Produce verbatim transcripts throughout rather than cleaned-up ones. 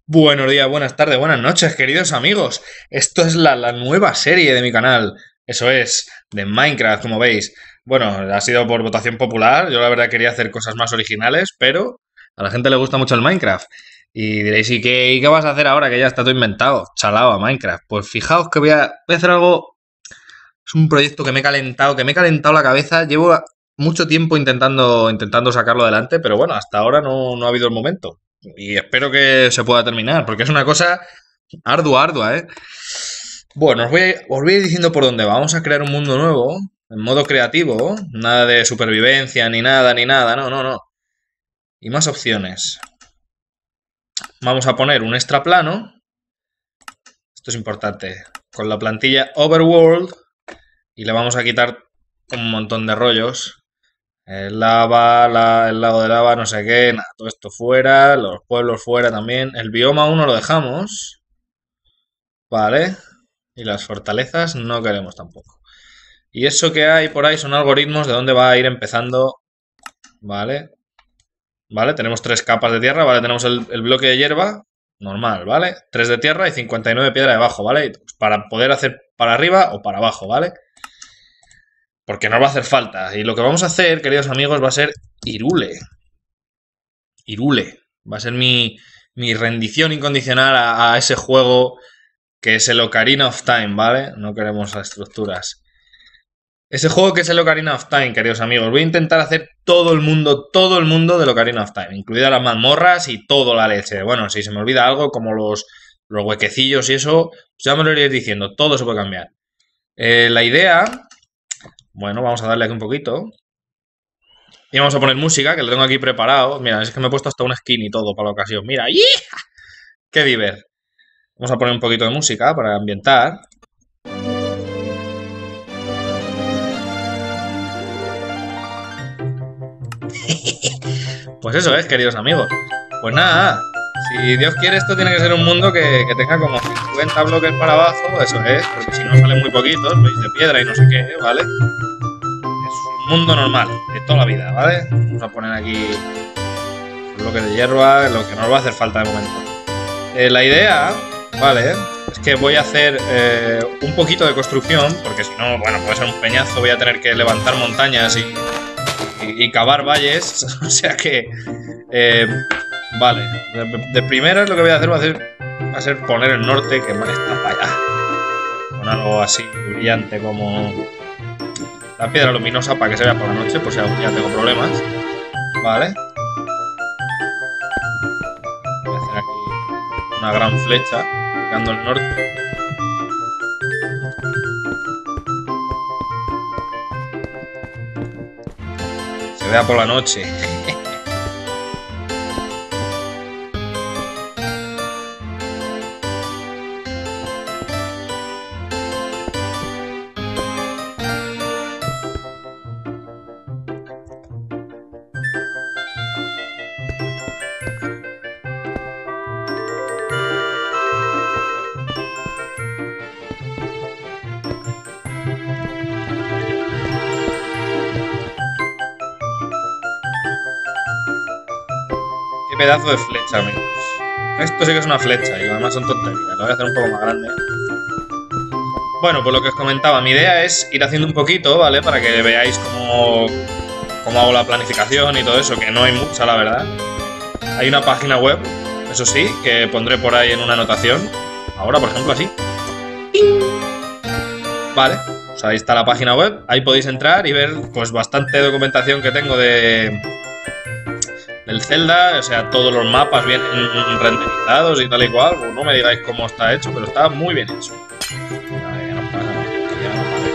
Buenos días, buenas tardes, buenas noches, queridos amigos. Esto es la, la nueva serie de mi canal. Eso es, de Minecraft, como veis. Bueno, ha sido por votación popular. Yo la verdad quería hacer cosas más originales, pero a la gente le gusta mucho el Minecraft. Y diréis, ¿y qué, y qué vas a hacer ahora que ya está todo inventado? Chalao a Minecraft. Pues fijaos que voy a, voy a hacer algo. Es un proyecto que me he calentado, que me he calentado la cabeza. Llevo mucho tiempo intentando, intentando sacarlo adelante, pero bueno, hasta ahora no, no ha habido el momento. Y espero que se pueda terminar, porque es una cosa ardua, ardua, ¿eh? Bueno, os voy, a, os voy a ir diciendo por dónde va. Vamos a crear un mundo nuevo, en modo creativo. Nada de supervivencia, ni nada, ni nada. No, no, no. Y más opciones. Vamos a poner un extra plano. Esto es importante. Con la plantilla Overworld. Y le vamos a quitar un montón de rollos. El lava, la, el lago de lava, no sé qué. Nada, todo esto fuera. Los pueblos fuera también. El bioma uno lo dejamos. Vale. Y las fortalezas no queremos tampoco. Y eso que hay por ahí son algoritmos de dónde va a ir empezando. Vale. Vale, tenemos tres capas de tierra. Vale, tenemos el, el bloque de hierba. Normal, ¿vale? Tres de tierra y cincuenta y nueve piedra debajo, ¿vale? Pues para poder hacer para arriba o para abajo, ¿vale? Porque nos va a hacer falta. Y lo que vamos a hacer, queridos amigos, va a ser Irule. Irule. Va a ser mi, mi rendición incondicional a, a ese juego que es el Ocarina of Time, ¿vale? No queremos estructuras. Ese juego que es el Ocarina of Time, queridos amigos. Voy a intentar hacer todo el mundo, todo el mundo del Ocarina of Time, incluidas las mazmorras y toda la leche. Bueno, si se me olvida algo, como los, los huequecillos y eso, pues ya me lo iréis diciendo. Todo se puede cambiar. Eh, la idea... Bueno, vamos a darle aquí un poquito. Y vamos a poner música, que lo tengo aquí preparado. Mira, es que me he puesto hasta un skin y todo para la ocasión. Mira, ¡yee! ¡Qué diver! Vamos a poner un poquito de música para ambientar. Pues eso es, queridos amigos. Pues nada, si Dios quiere esto tiene que ser un mundo que, que tenga como cincuenta bloques para abajo, eso es, porque si no salen muy poquitos, veis, de piedra y no sé qué, ¿vale? Es un mundo normal, de toda la vida, ¿vale? Vamos a poner aquí bloques de hierba, lo que nos va a hacer falta de momento. Eh, la idea, ¿vale? Es que voy a hacer eh, un poquito de construcción, porque si no, bueno, puede ser un peñazo, voy a tener que levantar montañas y, y, y cavar valles, o sea que... Eh, vale, de, de primeras lo que voy a hacer va a, hacer va a ser poner el norte, que está para allá, con algo así brillante como la piedra luminosa para que se vea por la noche, por si algún día tengo problemas. Vale. Voy a hacer aquí una gran flecha, llegando al norte. Se vea por la noche. Qué pedazo de flecha, amigos. Esto sí que es una flecha y lo demás son tonterías. Lo voy a hacer un poco más grande. Bueno, pues lo que os comentaba, mi idea es ir haciendo un poquito, ¿vale? Para que veáis cómo, cómo hago la planificación y todo eso, que no hay mucha, la verdad. Hay una página web, eso sí, que pondré por ahí en una anotación. Ahora, por ejemplo, así. Vale, pues ahí está la página web. Ahí podéis entrar y ver pues bastante documentación que tengo de del Zelda. O sea, todos los mapas vienen renderizados y tal y cual. Pues no me digáis cómo está hecho, pero está muy bien hecho. A ver, ya no pasa, ya no pasa.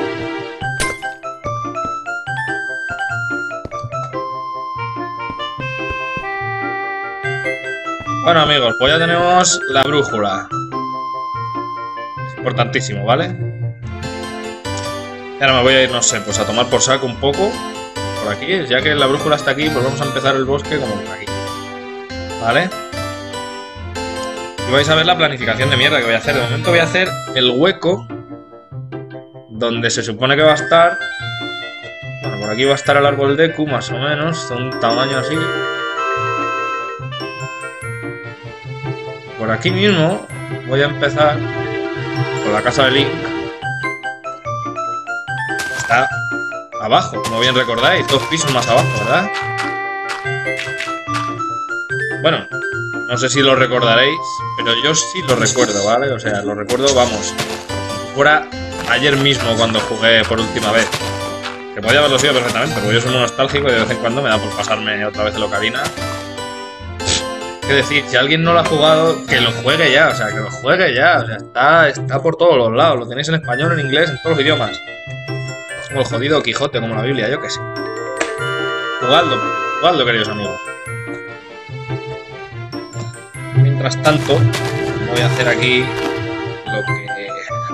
Bueno, amigos, pues ya tenemos la brújula. Es importantísimo, ¿vale? Y ahora me voy a ir, no sé, pues a tomar por saco un poco por aquí. Ya que la brújula está aquí, pues vamos a empezar el bosque como por aquí. ¿Vale? Y vais a ver la planificación de mierda que voy a hacer. De momento voy a hacer el hueco donde se supone que va a estar... Bueno, por aquí va a estar el árbol Deku, más o menos, de un tamaño así. por aquí mismo voy a empezar por la casa de Link. Está abajo, como bien recordáis, dos pisos más abajo, ¿verdad? Bueno, no sé si lo recordaréis, pero yo sí lo recuerdo, ¿vale? O sea, lo recuerdo, vamos, fuera ayer mismo cuando jugué por última vez. Que podía haberlo sido perfectamente, porque yo soy muy nostálgico y de vez en cuando me da por pasarme otra vez el Ocarina. Que decir, si alguien no lo ha jugado, que lo juegue ya, o sea, que lo juegue ya, o sea, está, está por todos los lados, lo tenéis en español, en inglés, en todos los idiomas. Es como el jodido Quijote, como la Biblia, yo qué sé. Jugadlo, jugadlo, queridos amigos. Mientras tanto, voy a hacer aquí lo que...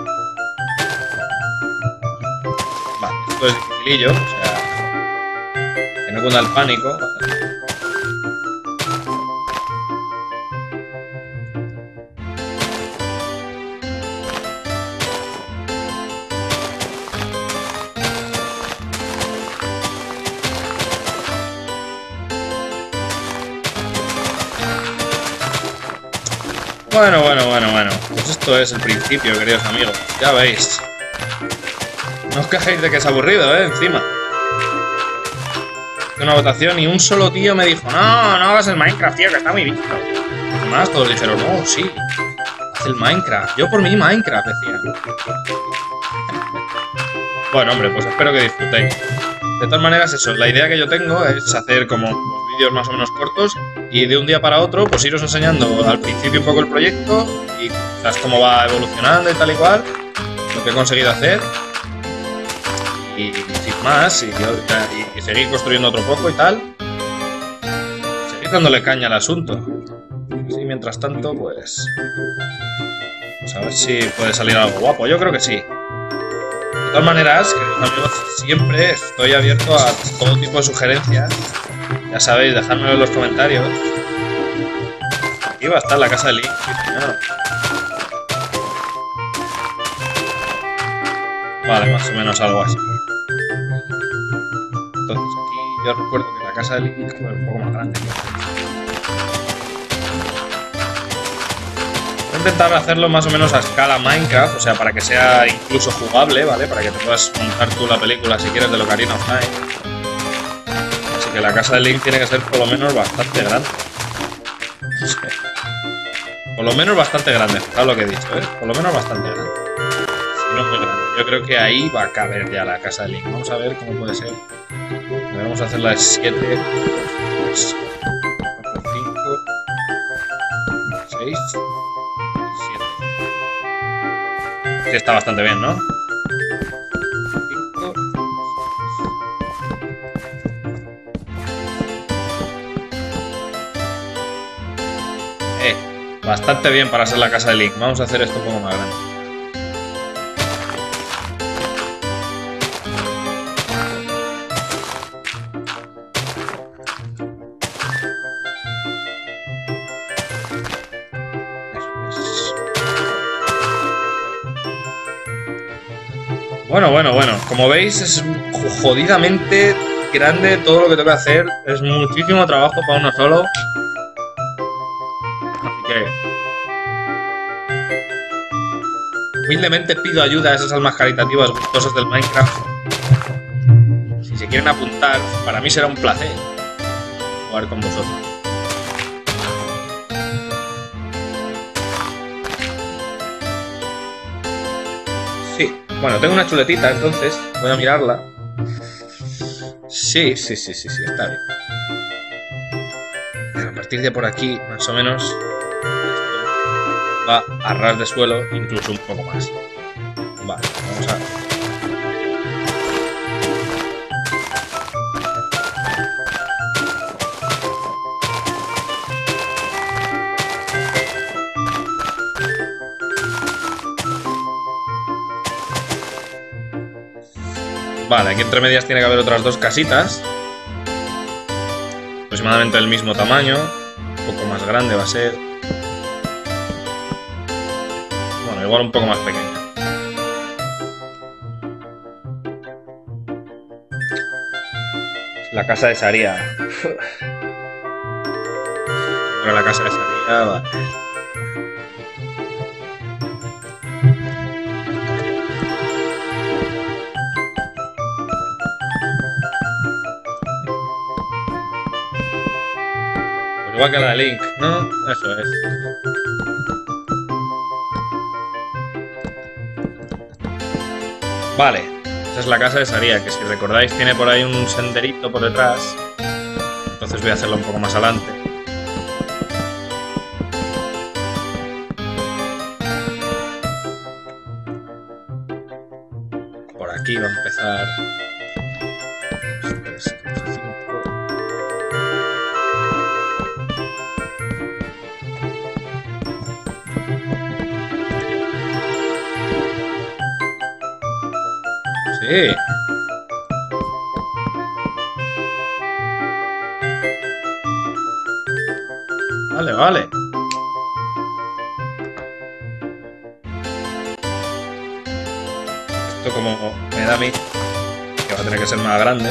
Vale, esto es dificilillo, o sea, que no cunda el pánico. Bueno, bueno, bueno, bueno. Pues esto es el principio, queridos amigos. Ya veis. No os quejéis de que es aburrido, ¿eh? Encima. Una votación y un solo tío me dijo: no, no hagas el Minecraft, tío, que está muy visto. Además, todos dijeron: no, sí, haz el Minecraft. Yo por mí Minecraft, decían. Bueno, hombre, pues espero que disfrutéis. De todas maneras, eso, la idea que yo tengo es hacer como vídeos más o menos cortos y de un día para otro, pues iros enseñando al principio un poco el proyecto y quizás cómo va evolucionando y tal y cual, lo que he conseguido hacer y sin más, y, y, y seguir construyendo otro poco y tal, seguir dándole caña al asunto. Y mientras tanto, pues, pues a ver si puede salir algo guapo. Yo creo que sí. De todas maneras, queridos amigos, siempre estoy abierto a todo tipo de sugerencias. Ya sabéis, dejádmelo en los comentarios. Aquí va a estar la casa de Link, sí, señor. Vale, más o menos algo así. Entonces aquí yo recuerdo que la casa de Link fue un poco más grande. Voy a intentar hacerlo más o menos a escala Minecraft, o sea, para que sea incluso jugable, ¿vale? Para que te puedas montar tú la película si quieres del Ocarina of Time. Así que la casa de Link tiene que ser por lo menos bastante grande. Por lo menos bastante grande, fijaos lo que he dicho, ¿eh? Por lo menos bastante grande. Si no es muy grande. Yo creo que ahí va a caber ya la casa de Link. Vamos a ver cómo puede ser. Vamos a hacerla de siete, cuatro, cinco, seis, siete. Sí, está bastante bien, ¿no? cinco. Eh, bastante bien para ser la casa de Link. Vamos a hacer esto un poco más grande. Bueno, bueno, bueno. Como veis, es jodidamente grande todo lo que tengo que hacer. Es muchísimo trabajo para uno solo. Así que humildemente pido ayuda a esas almas caritativas gustosas del Minecraft. Si se quieren apuntar, para mí será un placer jugar con vosotros. Sí. Bueno, tengo una chuletita, entonces voy a mirarla. Sí, sí, sí, sí, sí, está bien. Pero a partir de por aquí, más o menos, esto va a ras de suelo, incluso un poco más. Vale, vamos a... Vale, aquí entre medias tiene que haber otras dos casitas. Aproximadamente del mismo tamaño. Un poco más grande va a ser. Bueno, igual un poco más pequeña. La casa de Saria. Pero la casa de Saria, vale. Pues igual que la de Link, ¿no? Eso es. Vale, esa es la casa de Saria, que si recordáis tiene por ahí un senderito por detrás. Entonces voy a hacerlo un poco más adelante. Por aquí va a empezar. dos, tres, cuatro, cinco. Sí. Vale, vale. Esto como me da a mí, que va a tener que ser más grande.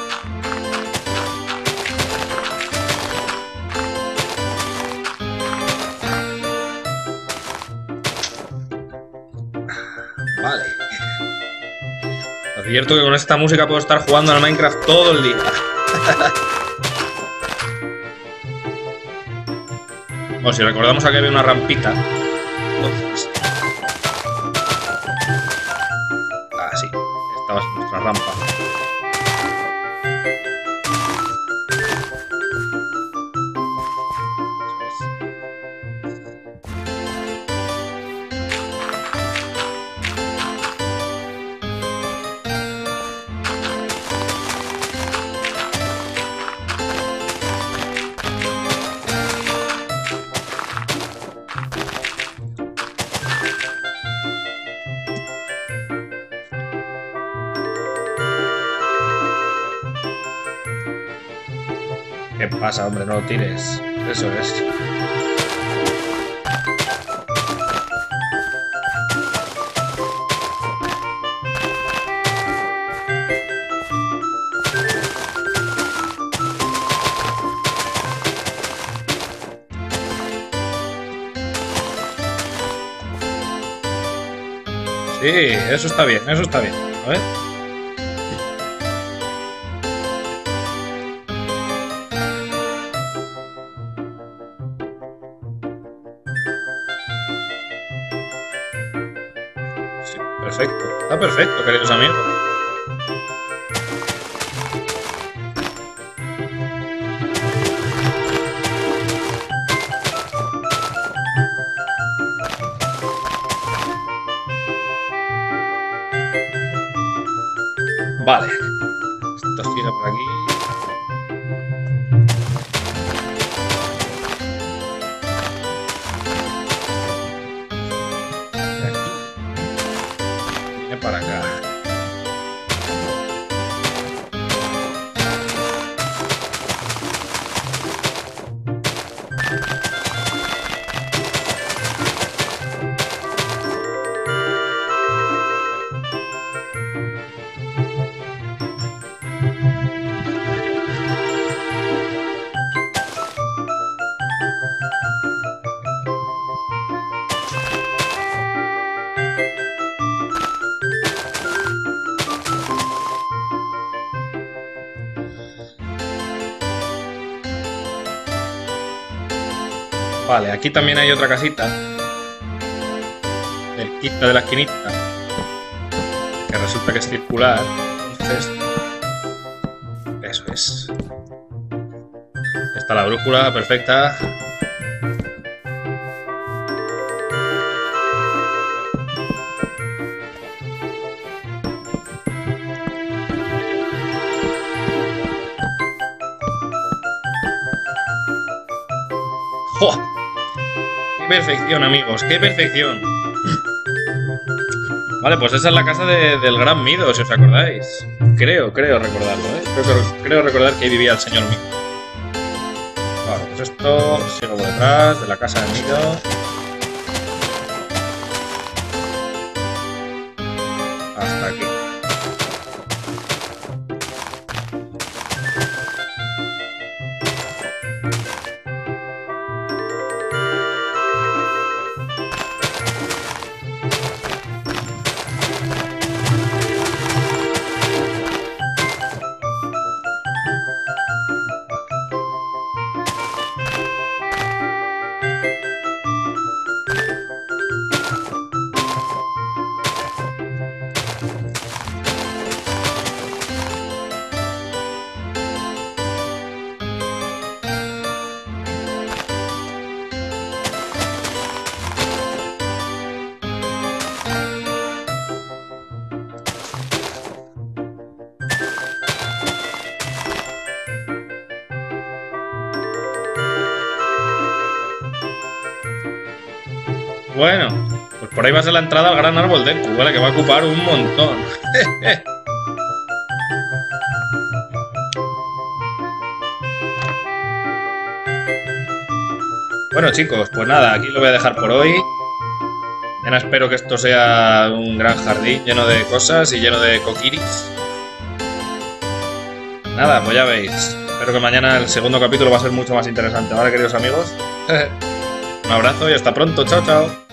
Vale. Advierto que con esta música puedo estar jugando al Minecraft todo el día. Bueno, si recordamos aquí había una rampita. Entonces... Ah, sí. Esta va a ser nuestra rampa. ¿Qué pasa, hombre? No lo tires. Eso es. Sí, eso está bien, eso está bien. A ver. Sí, perfecto. Está perfecto, queridos amigos. Vale. Esto gira por aquí. Y aquí. Viene para acá. Vale, aquí también hay otra casita. Cerquita de la esquinita. Que resulta que es circular. Entonces... Eso es. Está la brújula, perfecta. ¡Jo! ¡Qué perfección, amigos! ¡Qué perfección! Vale, pues esa es la casa de, del Gran Mido, si os acordáis. Creo, creo recordarlo, ¿eh? Creo, creo recordar que ahí vivía el señor Mido. Vale, pues esto sigo por detrás de la casa de Mido. Hasta aquí. Bueno, pues por ahí va a ser la entrada al gran árbol de Deku, ¿vale? Que va a ocupar un montón. Bueno, chicos, pues nada, aquí lo voy a dejar por hoy. Mañana espero que esto sea un gran jardín lleno de cosas y lleno de coquiris. Nada, pues ya veis. Espero que mañana el segundo capítulo va a ser mucho más interesante, ¿vale, queridos amigos? Un abrazo y hasta pronto. Chao, chao.